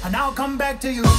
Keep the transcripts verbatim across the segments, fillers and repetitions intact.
and I'll come back to you.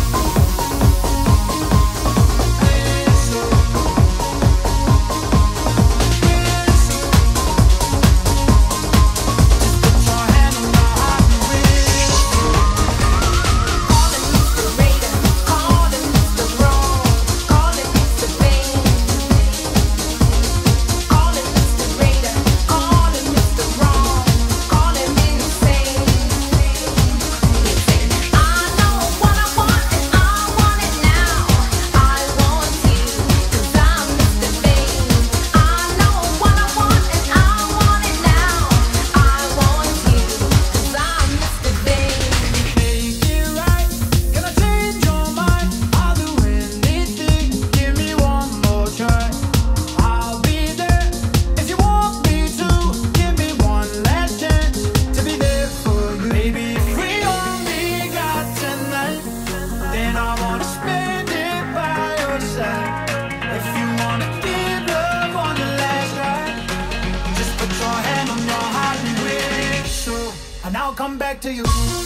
And I'll come back to you.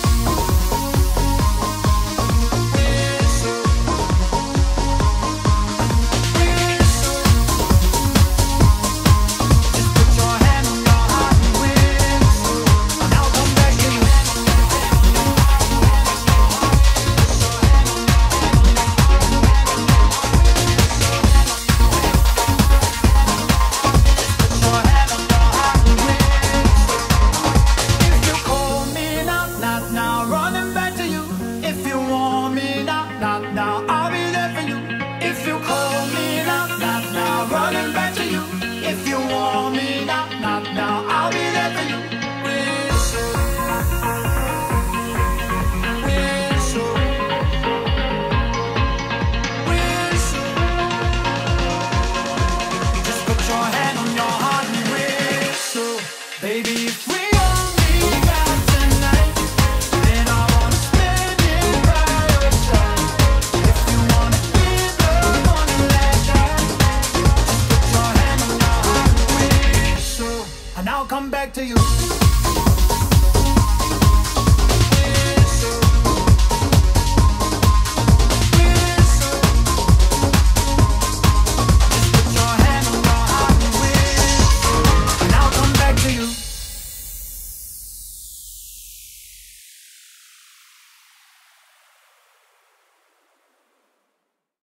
Now I'll be there for you. If you call me now, now, now, running back to you. If you want me now, now, now, I'll be there for you. Whistle, whistle, whistle. Just put your hand on your heart and whistle, baby.